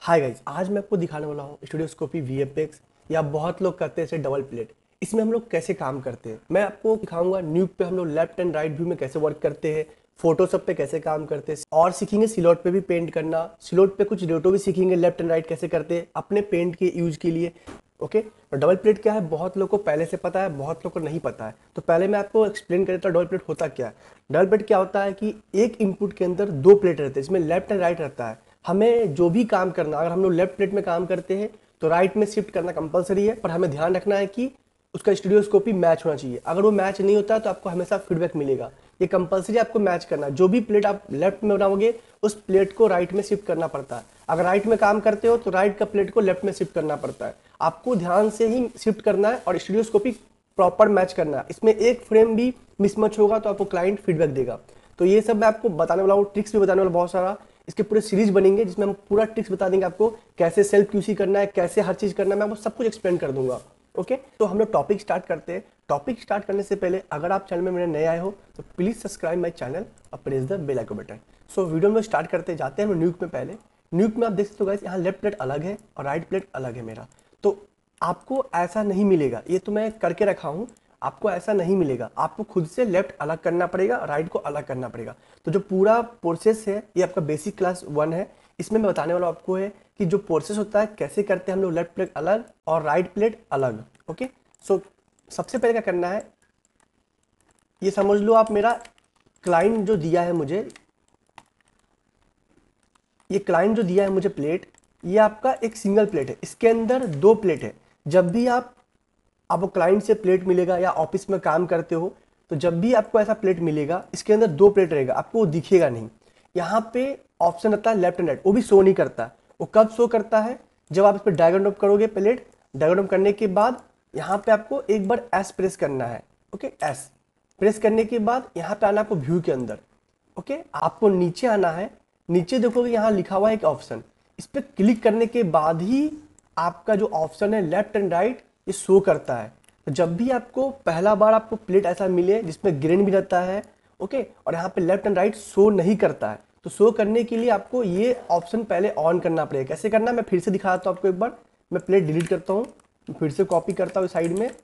Hi guys, आज मैं आपको दिखाने वाला हूँ स्टूडियोस्कोपी वीएफएक्स या बहुत लोग करते हैं इसे डबल प्लेट। इसमें हम लोग कैसे काम करते हैं मैं आपको दिखाऊंगा। न्यूक पे हम लोग लेफ्ट एंड राइट व्यू में कैसे वर्क करते हैं, फोटोशॉप पे कैसे काम करते हैं और सीखेंगे सिलॉट पे भी पेंट करना। सिलॉट पे कुछ रेटो भी सीखेंगे, लेफ्ट एंड राइट कैसे करते हैं अपने पेंट के यूज के लिए। ओके, और डबल प्लेट क्या है बहुत लोग को पहले से पता है, बहुत लोग को नहीं पता है। तो पहले मैं आपको एक्सप्लेन कर देता हूँ डबल प्लेट होता क्या है। डबल प्लेट क्या होता है कि एक इनपुट के अंदर दो प्लेट रहते हैं, इसमें लेफ्ट एंड राइट रहता है। हमें जो भी काम करना, अगर हम लोग लेफ्ट प्लेट में काम करते हैं तो राइट में शिफ्ट करना कंपलसरी है, पर हमें ध्यान रखना है कि उसका स्टीरियोस्कोपी मैच होना चाहिए। अगर वो मैच नहीं होता तो आपको हमेशा फीडबैक मिलेगा। ये कंपलसरी आपको मैच करना है। जो भी प्लेट आप लेफ्ट में बनाओगे उस प्लेट को राइट में शिफ्ट करना पड़ता है। अगर राइट में काम करते हो तो राइट का प्लेट को लेफ्ट में शिफ्ट करना पड़ता है। आपको ध्यान से ही शिफ्ट करना है और स्टीरियोस्कोपी प्रॉपर मैच करना है। इसमें एक फ्रेम भी मिसमैच होगा तो आपको क्लाइंट फीडबैक देगा। तो ये सब मैं आपको बताने वाला हूँ, ट्रिक्स भी बताने वाला बहुत सारा। इसके पूरे सीरीज बनेंगे जिसमें हम पूरा ट्रिक्स बता देंगे आपको, कैसे सेल्फ क्यूसी करना है, कैसे हर चीज करना है, मैं आपको सब कुछ एक्सप्लेन कर दूंगा। ओके, तो हम लोग टॉपिक स्टार्ट करते हैं। टॉपिक स्टार्ट करने से पहले अगर आप चैनल में मेरे नए आए हो तो प्लीज सब्सक्राइब माय चैनल और press the bell icon button. So video में स्टार्ट करते जाते हैं हम न्यूक में। पहले न्यूक में आप देख सकते हो गाइस, यहाँ लेफ्ट प्लेट अलग है और राइट प्लेट अलग है मेरा। तो आपको ऐसा नहीं मिलेगा, ये तो मैं करके रखा हूँ, आपको ऐसा नहीं मिलेगा। आपको खुद से लेफ्ट अलग करना पड़ेगा, राइट को अलग करना पड़ेगा। तो जो पूरा प्रोसेस है ये आपका बेसिक क्लास 1 है। इसमें मैं बताने वाला आपको है कि जो प्रोसेस होता है कैसे करते हैं हम लोग, लेफ्ट प्लेट अलग और राइट प्लेट अलग। ओके, सो सबसे पहले क्या करना है, ये समझ लो आप, मेरा क्लाइंट जो दिया है मुझे, ये क्लाइंट जो दिया है मुझे प्लेट, ये आपका एक सिंगल प्लेट है, इसके अंदर दो प्लेट है। जब भी आपको क्लाइंट से प्लेट मिलेगा या ऑफिस में काम करते हो तो जब भी आपको ऐसा प्लेट मिलेगा इसके अंदर दो प्लेट रहेगा, आपको वो दिखेगा नहीं। यहाँ पे ऑप्शन रहता है लेफ्ट एंड राइट, वो भी शो नहीं करता। वो कब शो करता है, जब आप इस पर ड्रैग एंड ड्रॉप करोगे प्लेट। ड्रैग एंड ड्रॉप करने के बाद यहाँ पे आपको एक बार एस प्रेस करना है। ओके, एस प्रेस करने के बाद यहाँ पे आना आपको व्यू के अंदर। ओके, आपको नीचे आना है। नीचे देखोगे यहाँ लिखा हुआ है एक ऑप्शन, इस पर क्लिक करने के बाद ही आपका जो ऑप्शन है लेफ्ट एंड राइट ये शो करता है। तो जब भी आपको पहला बार आपको प्लेट ऐसा मिले जिसमें ग्रेन भी रहता है, ओके, और यहाँ पे लेफ्ट एंड राइट शो नहीं करता है, तो शो करने के लिए आपको ये ऑप्शन पहले ऑन करना पड़ेगा। कैसे करना है मैं फिर से दिखाता हूँ आपको एक बार। मैं प्लेट डिलीट करता हूँ, फिर से कॉपी करता हूँ साइड में।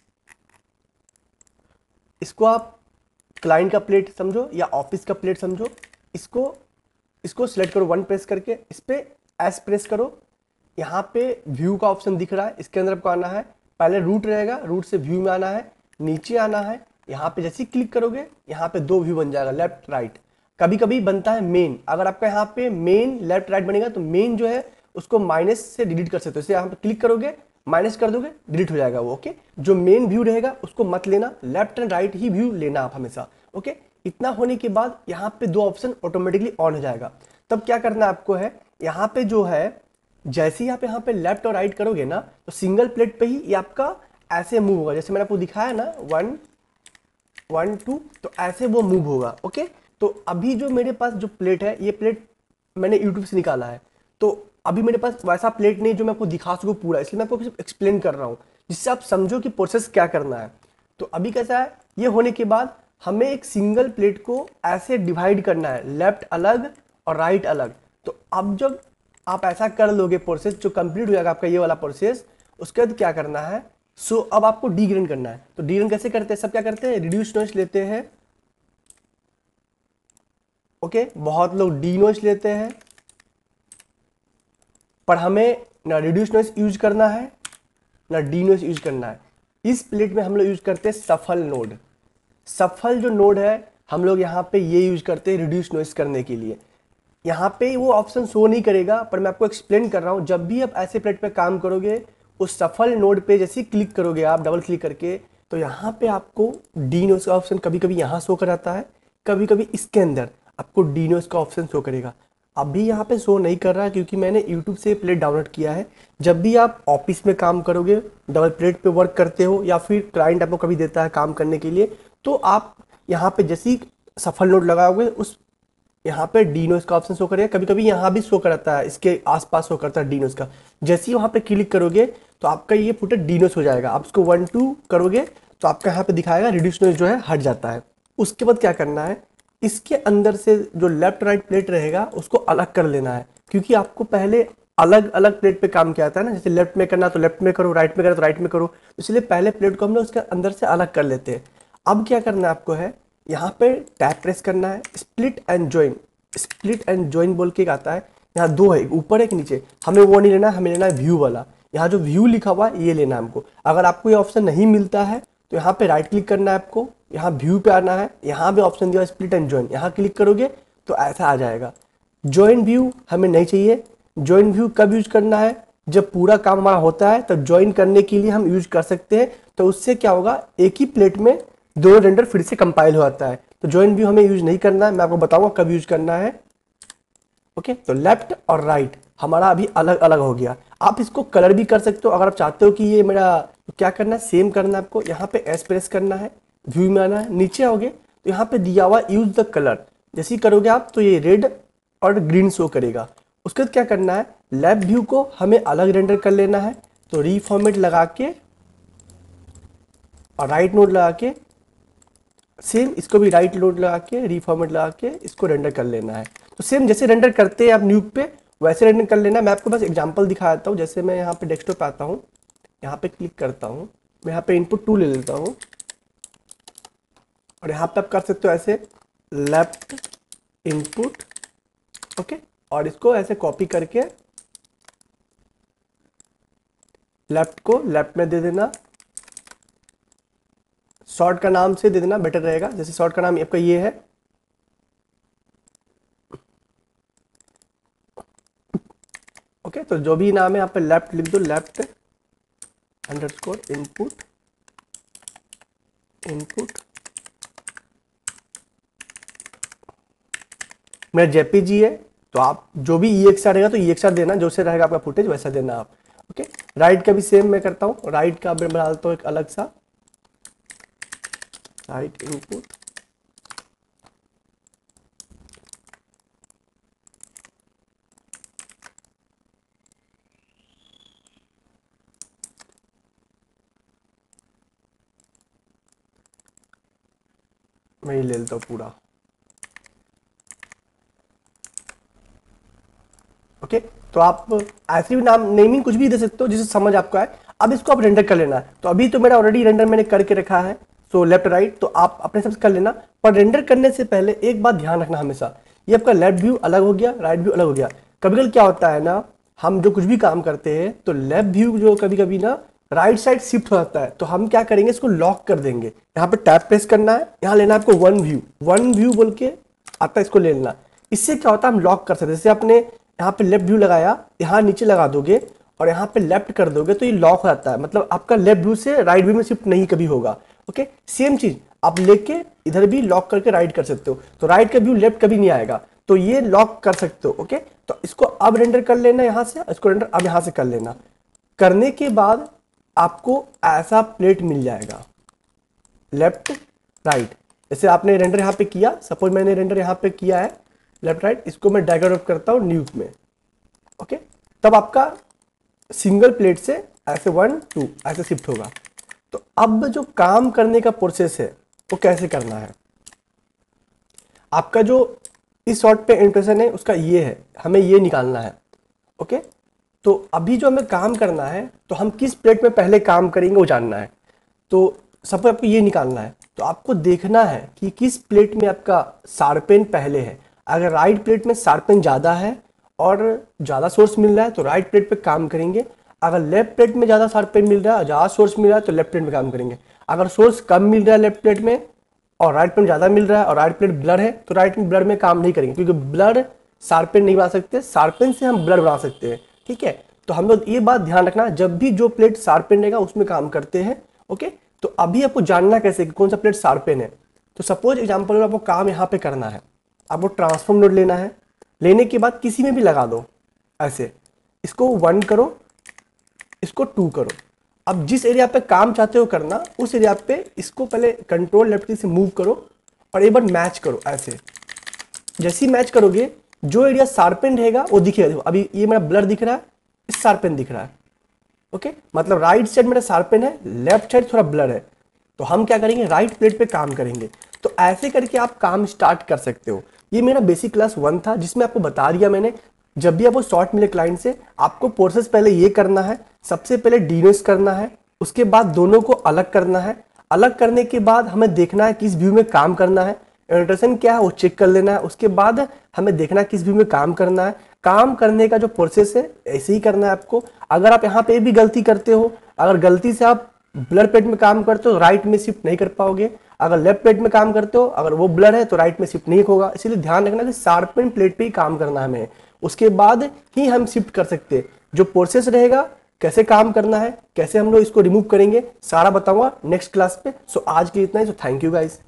इसको आप क्लाइंट का प्लेट समझो या ऑफिस का प्लेट समझो। इसको सिलेक्ट करो, वन प्रेस करके इस पे एस प्रेस करो। यहाँ पे व्यू का ऑप्शन दिख रहा है, इसके अंदर आपको आना है। पहले रूट रहेगा, रूट से व्यू में आना है, नीचे आना है। यहाँ पे जैसे ही क्लिक करोगे यहाँ पे दो व्यू बन जाएगा, लेफ्ट राइट। कभी कभी बनता है मेन, अगर आपका यहाँ पे मेन लेफ्ट राइट बनेगा तो मेन जो है उसको माइनस से डिलीट कर सकते हो। इसे यहाँ पे क्लिक करोगे, माइनस कर दोगे, डिलीट हो जाएगा वो। ओके, जो मेन व्यू रहेगा उसको मत लेना, लेफ्ट एंड राइट ही व्यू लेना आप हमेशा। ओके, इतना होने के बाद यहाँ पे दो ऑप्शन ऑटोमेटिकली ऑन हो जाएगा। तब क्या करना आपको है, यहाँ पे जो है जैसे ही आप यहाँ पे लेफ्ट और राइट करोगे ना तो सिंगल प्लेट पे ही ये आपका ऐसे मूव होगा, जैसे मैंने आपको दिखाया ना 1 1 2, तो ऐसे वो मूव होगा। ओके, तो अभी जो मेरे पास जो प्लेट है, ये प्लेट मैंने यूट्यूब से निकाला है, तो अभी मेरे पास वैसा प्लेट नहीं जो मैं आपको दिखा सकूँ पूरा, इसलिए मैं आपको सिर्फ एक्सप्लेन कर रहा हूँ जिससे आप समझो कि प्रोसेस क्या करना है। तो अभी कैसा है, ये होने के बाद हमें एक सिंगल प्लेट को ऐसे डिवाइड करना है, लेफ्ट अलग और राइट अलग। तो अब जब आप ऐसा कर लोगे, प्रोसेस जो कंप्लीट हो जाएगा आपका ये वाला प्रोसेस, उसके बाद क्या करना है, सो अब आपको डीग्रेन करना है। तो डीग्रेन कैसे करते हैं, सब क्या करते हैं, रिड्यूस नॉइस लेते हैं। ओके, बहुत लोग डी नॉइस लेते हैं, पर हमें ना रिड्यूस नॉइस यूज करना है ना डी नॉइस यूज करना है। इस प्लेट में हम लोग यूज करते हैं सफल नोड। सफल जो नोड है हम लोग यहाँ पे ये यूज करते हैं रिड्यूस नॉइस करने के लिए। यहाँ पे वो ऑप्शन शो नहीं करेगा, पर मैं आपको एक्सप्लेन कर रहा हूँ। जब भी आप ऐसे प्लेट पे काम करोगे, उस सफल नोड पे जैसे क्लिक करोगे आप डबल क्लिक करके, तो यहाँ पे आपको डी नॉइस का ऑप्शन कभी कभी यहाँ शो कराता है, कभी कभी इसके अंदर आपको डी नॉइस का ऑप्शन शो करेगा। अभी यहाँ पे शो नहीं कर रहा है क्योंकि मैंने यूट्यूब से प्लेट डाउनलोड किया है। जब भी आप ऑफिस में काम करोगे, डबल प्लेट पे वर्क करते हो या फिर क्लाइंट आपको कभी देता है काम करने के लिए, तो आप यहाँ पे जैसे ही सफल नोड लगाओगे उस यहाँ पे डी नॉइस का ऑप्शन शो करेगा। कभी कभी यहाँ भी शो करता है, इसके आसपास शो करता है डी नॉइस का। जैसे ही वहाँ पे क्लिक करोगे तो आपका ये फुटेज डी नॉइस हो जाएगा। आप इसको 1 2 करोगे तो आपका यहाँ पे दिखाएगा रिड्यूस नॉइस जो है हट जाता है। उसके बाद क्या करना है, इसके अंदर से जो लेफ्ट राइट प्लेट रहेगा उसको अलग कर लेना है, क्योंकि आपको पहले अलग अलग प्लेट पे काम किया जाता है ना, जैसे लेफ्ट में करना तो लेफ्ट में करो, राइट में करना तो राइट में करो, इसलिए पहले प्लेट को हम लोग उसके अंदर से अलग कर लेते हैं। अब क्या करना है आपको है, यहाँ पे टैब प्रेस करना है, split and join, split and join बोल के एक आता है, यहाँ दो है, एक ऊपर एक नीचे, हमें वो नहीं लेना, हमें लेना है व्यू वाला। यहाँ जो व्यू लिखा हुआ है ये लेना है हमको। अगर आपको ये ऑप्शन नहीं मिलता है तो यहाँ पे राइट क्लिक करना है आपको, यहाँ व्यू पे आना है, यहाँ पे ऑप्शन दिया स्प्लिट एंड ज्वाइन, यहाँ क्लिक करोगे तो ऐसा आ जाएगा। ज्वाइन व्यू हमें नहीं चाहिए। ज्वाइन व्यू कब यूज करना है, जब पूरा काम हमारा होता है तब ज्वाइन करने के लिए हम यूज कर सकते हैं। तो उससे क्या होगा, एक ही प्लेट में दो रेंडर फिर से कंपाइल हो जाता है। तो ज्वाइन व्यू हमें यूज नहीं करना है, मैं आपको बताऊंगा कब यूज करना है। ओके, तो लेफ्ट और राइट हमारा अभी अलग अलग हो गया। आप इसको कलर भी कर सकते हो अगर आप चाहते हो कि ये मेरा, तो क्या करना है, सेम करना है आपको, यहाँ पे एस प्रेस करना है, व्यू में आना है, नीचे आओगे तो यहाँ पे दिया हुआ यूज द कलर, जैसे ही करोगे आप तो ये रेड और ग्रीन शो करेगा। उसके बाद क्या करना है, लेफ्ट व्यू को हमें अलग रेंडर कर लेना है, तो रीफॉर्मेट लगा के और राइट नोड लगा के, सेम इसको भी राइट नोड लगा के रीफॉर्मेट लगा के इसको रेंडर कर लेना है। तो सेम जैसे रेंडर करते हैं आप न्यूक पे वैसे रेंडर कर लेना है। मैं आपको बस एग्जांपल दिखा देता हूँ। जैसे मैं यहाँ पे डेस्कटॉप पे आता हूँ, यहाँ पे क्लिक करता हूँ, मैं यहाँ पे इनपुट 2 ले लेता हूँ और यहाँ पे आप कर सकते हो ऐसे लेफ्ट इनपुट, ओके, और इसको ऐसे कॉपी करके लेफ्ट को लेफ्ट में दे देना, शॉर्ट का नाम से दे देना बेटर रहेगा। जैसे शॉर्ट का नाम आपका ये है, ओके, तो जो भी नाम है यहाँ पे लेफ्ट लिख दो, लेफ्ट अंडरस्कोर इनपुट इनपुट। मेरा जेपीजी है तो आप जो भी EXR रहेगा तो EXR देना, जो से रहेगा आपका फुटेज वैसा देना आप। ओके, राइट का भी सेम मैं करता हूँ, राइट का मैं बना देता हूँ एक अलग सा, राइट इनपुट, मैं ये ले लेता हूँ पूरा। ओके, तो आप ऐसे भी नाम नेमिंग कुछ भी दे सकते हो जिसे समझ आपको आए। अब इसको आप रेंडर कर लेना है। तो अभी तो मेरा ऑलरेडी रेंडर मैंने करके रखा है, सो लेफ्ट राइट तो आप अपने हिसाब से कर लेना। पर रेंडर करने से पहले एक बात ध्यान रखना हमेशा, ये आपका लेफ्ट व्यू अलग हो गया, राइट व्यू अलग हो गया। कभी कभी क्या होता है ना, हम जो कुछ भी काम करते हैं तो लेफ्ट व्यू जो कभी कभी ना राइट साइड शिफ्ट हो जाता है, तो हम क्या करेंगे, इसको लॉक कर देंगे। यहाँ पे टैब प्रेस करना है, यहाँ लेना है आपको वन व्यू बोल के आता है, इसको ले लेना। इससे क्या होता है, हम लॉक कर सकते हैं। जैसे आपने यहाँ पे लेफ्ट व्यू लगाया, यहाँ नीचे लगा दोगे और यहाँ पे लेफ्ट कर दोगे तो ये लॉक हो जाता है, मतलब आपका लेफ्ट व्यू से राइट व्यू में शिफ्ट नहीं कभी होगा। ओके, सेम चीज आप लेके इधर भी लॉक करके राइट कर सकते हो, तो राइट का व्यू लेफ्ट कभी नहीं आएगा, तो ये लॉक कर सकते हो। ओके, तो इसको अब रेंडर कर लेना यहाँ से, इसको रेंडर अब यहाँ से कर लेना। करने के बाद आपको ऐसा प्लेट मिल जाएगा लेफ्ट राइट। जैसे आपने रेंडर यहाँ पे किया, सपोज मैंने रेंडर यहाँ पे किया है लेफ्ट राइट, इसको मैं ड्रैग ड्रॉप करता हूँ न्यूक में। ओके, तब आपका सिंगल प्लेट से ऐसे 1 2 ऐसे शिफ्ट होगा। तो अब जो काम करने का प्रोसेस है वो कैसे करना है, आपका जो इस शॉट पे इंप्रेशन है उसका ये है, हमें ये निकालना है। ओके, तो अभी जो हमें काम करना है तो हम किस प्लेट में पहले काम करेंगे वो जानना है। तो सब आपको ये निकालना है, तो आपको देखना है कि किस प्लेट में आपका शार्पेन पहले है। अगर राइट प्लेट में शार्पेन ज़्यादा है और ज़्यादा सोर्स मिल रहा है तो राइट प्लेट पे काम करेंगे। अगर लेफ्ट प्लेट में ज़्यादा शार्पेन मिल रहा है, ज़्यादा सोर्स मिल रहा है तो लेफ्ट प्लेट में काम करेंगे। अगर सोर्स कम मिल रहा है लेफ्ट प्लेट में और राइट प्लेट ज़्यादा मिल रहा है और राइट प्लेट ब्लर है तो राइट में ब्लर में काम नहीं करेंगे, क्योंकि ब्लर शार्पेन नहीं बना सकते, शार्पेन से हम ब्लर बना सकते हैं। ठीक है, तो हम लोग ये बात ध्यान रखना, जब भी जो प्लेट शार्पेन रहेगा उसमें काम करते हैं। ओके, तो अभी आपको जानना कैसे कि कौन सा प्लेट शार्पेन है। तो सपोज एग्जांपल में आपको काम यहाँ पे करना है, आपको ट्रांसफॉर्म नोड लेना है, लेने के बाद किसी में भी लगा दो ऐसे, इसको 1 करो, इसको 2 करो। अब जिस एरिया पे काम चाहते हो करना उस एरिया पे इसको पहले कंट्रोल लेफ्ट से मूव करो और एक बार मैच करो ऐसे। जैसे ही मैच करोगे जो एरिया शार्पेन रहेगा वो दिखेगा। देखो अभी ये मेरा ब्लर दिख रहा है, इस शार्पेन दिख रहा है। ओके, मतलब राइट साइड मेरा शार्पेन है, लेफ्ट साइड थोड़ा ब्लर है, तो हम क्या करेंगे, राइट प्लेट पे काम करेंगे। तो ऐसे करके आप काम स्टार्ट कर सकते हो। ये मेरा बेसिक क्लास 1 था जिसमें आपको बता दिया मैंने जब भी आपको शॉर्ट मिले क्लाइंट से, आपको प्रोसेस पहले ये करना है, सबसे पहले डीनोइस करना है, उसके बाद दोनों को अलग करना है। अलग करने के बाद हमें देखना है किस व्यू में काम करना है, एनोटेशन क्या है वो चेक कर लेना है। उसके बाद हमें देखना है किस व्यू में काम करना है। काम करने का जो प्रोसेस है ऐसे ही करना है आपको। अगर आप यहाँ पे भी गलती करते हो, अगर गलती से आप ब्लर प्लेट में काम करते हो, राइट में शिफ्ट नहीं कर पाओगे। अगर लेफ्ट प्लेट में काम करते हो, अगर वो ब्लर है तो राइट में शिफ्ट नहीं होगा। इसीलिए ध्यान रखना कि शार्पन प्लेट पे ही काम करना है हमें, उसके बाद ही हम शिफ्ट कर सकते हैं। जो प्रोसेस रहेगा, कैसे काम करना है, कैसे हम लोग इसको रिमूव करेंगे, सारा बताऊंगा नेक्स्ट क्लास पे। सो आज के लिए इतना ही। So thank you guys.